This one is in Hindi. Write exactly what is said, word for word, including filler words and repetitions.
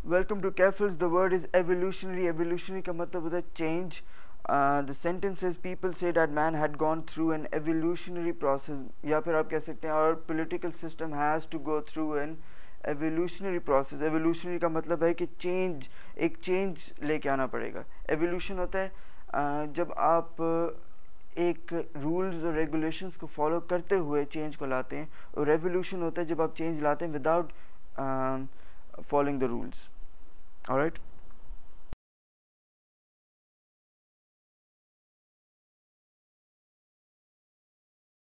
Welcome to Cafils. The word is evolutionary. Evolutionary का मतलब होता है change. Uh, the sentence says people say that man had gone through an evolutionary process. या फिर आप कह सकते हैं our political system has to go through an evolutionary process. Evolutionary का मतलब है कि change, एक change लेके आना पड़ेगा. Evolution होता है uh, जब आप एक रूल्स और रेगुलेशंस को फॉलो करते हुए चेंज को लाते हैं, और रेवोल्यूशन होता है जब आप चेंज लाते हैं without following the rules. Alright.